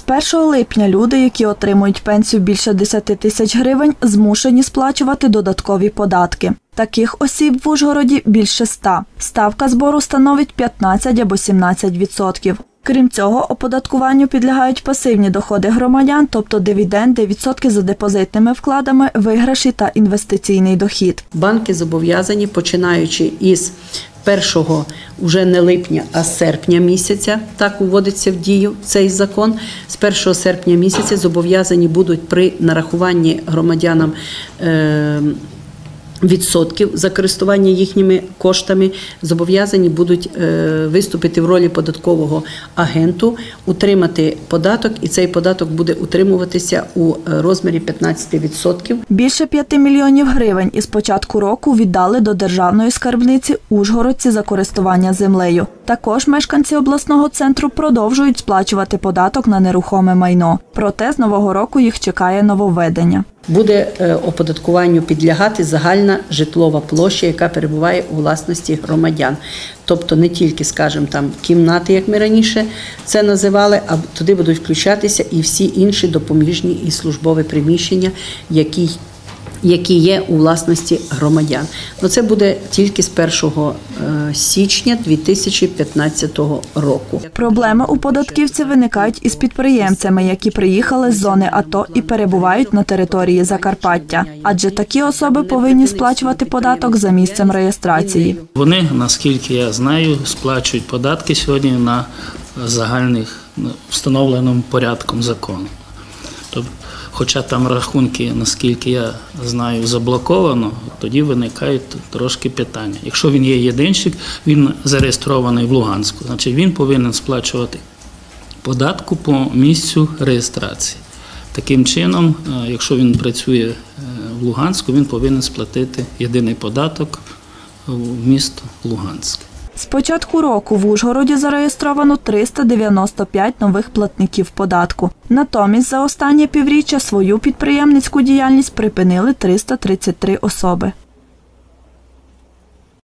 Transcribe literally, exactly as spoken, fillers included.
першого липня люди, які отримують пенсію більше десяти тисяч гривень, змушені сплачувати додаткові податки. Таких осіб в Ужгороді більше ста. Ставка збору становить п'ятнадцять або сімнадцять відсотків. Крім цього, оподаткуванню підлягають пасивні доходи громадян, тобто дивіденди, відсотки за депозитними вкладами, виграші та інвестиційний дохід. Банки зобов'язані, починаючи із першого уже не липня, а серпня місяця, так уводиться в дію цей закон, з першого серпня місяця зобов'язані будуть при нарахуванні громадянам е відсотків за користування їхніми коштами, зобов'язані будуть виступити в ролі податкового агенту, утримати податок, і цей податок буде утримуватися у розмірі п'ятнадцять відсотків. Більше п'яти мільйонів гривень із початку року віддали до державної скарбниці ужгородці за користування землею. Також мешканці обласного центру продовжують сплачувати податок на нерухоме майно. Проте з нового року їх чекає нововведення. Буде оподаткуванню підлягати загальна житлова площа, яка перебуває у власності громадян. Тобто не тільки, скажімо, там кімнати, як ми раніше це називали, а туди будуть включатися і всі інші допоміжні і службові приміщення, які які є у власності громадян. Но це буде тільки з першого січня дві тисячі п'ятнадцятого року. Проблеми у податківців виникають із підприємцями, які приїхали з зони АТО і перебувають на території Закарпаття. Адже такі особи повинні сплачувати податок за місцем реєстрації. Вони, наскільки я знаю, сплачують податки сьогодні на загальних встановленим порядком закону. Тобто, хоча там рахунки, наскільки я знаю, заблоковано, тоді виникають трошки питання. Якщо він є єдинщик, він зареєстрований в Луганську, значить він повинен сплачувати податку по місцю реєстрації. Таким чином, якщо він працює в Луганську, він повинен сплатити єдиний податок в місто Луганськ. З початку року в Ужгороді зареєстровано триста дев'яносто п'ять нових платників податку. Натомість за останнє півріччя свою підприємницьку діяльність припинили триста тридцять три особи.